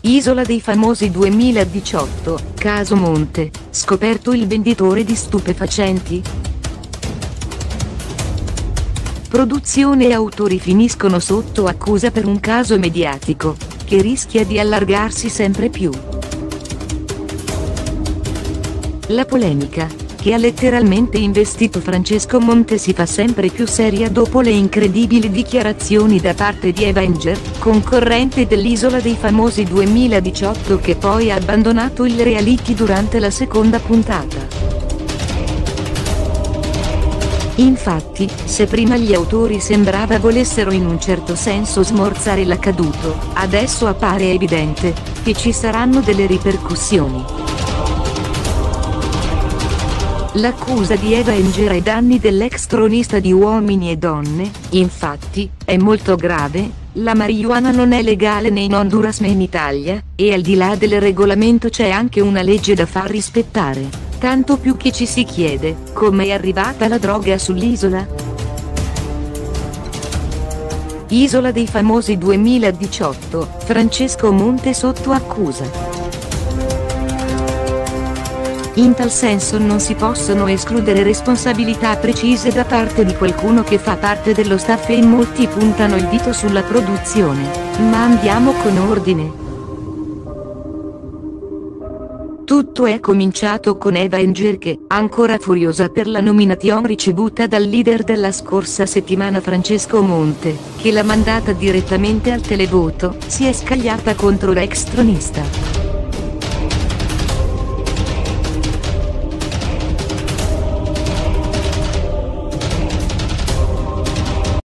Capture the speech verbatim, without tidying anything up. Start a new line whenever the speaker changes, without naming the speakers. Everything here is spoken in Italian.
Isola dei famosi duemiladiciotto, caso Monte, scoperto il venditore di stupefacenti? Produzione e autori finiscono sotto accusa per un caso mediatico, che rischia di allargarsi sempre più. La polemica, che ha letteralmente investito Francesco Monte, si fa sempre più seria dopo le incredibili dichiarazioni da parte di Eva Enger, concorrente dell'Isola dei famosi duemiladiciotto, che poi ha abbandonato il reality durante la seconda puntata. Infatti, se prima gli autori sembrava volessero in un certo senso smorzare l'accaduto, adesso appare evidente che ci saranno delle ripercussioni. L'accusa di Eva Enger ai danni dell'ex tronista di Uomini e Donne, infatti, è molto grave. La marijuana non è legale né in Honduras né in Italia, e al di là del regolamento c'è anche una legge da far rispettare, tanto più che ci si chiede, come è arrivata la droga sull'isola? Isola dei famosi duemiladiciotto, Francesco Monte sotto accusa. In tal senso non si possono escludere responsabilità precise da parte di qualcuno che fa parte dello staff, e in molti puntano il dito sulla produzione, ma andiamo con ordine. Tutto è cominciato con Eva Enger che, ancora furiosa per la nomination ricevuta dal leader della scorsa settimana Francesco Monte, che l'ha mandata direttamente al televoto, si è scagliata contro l'ex tronista.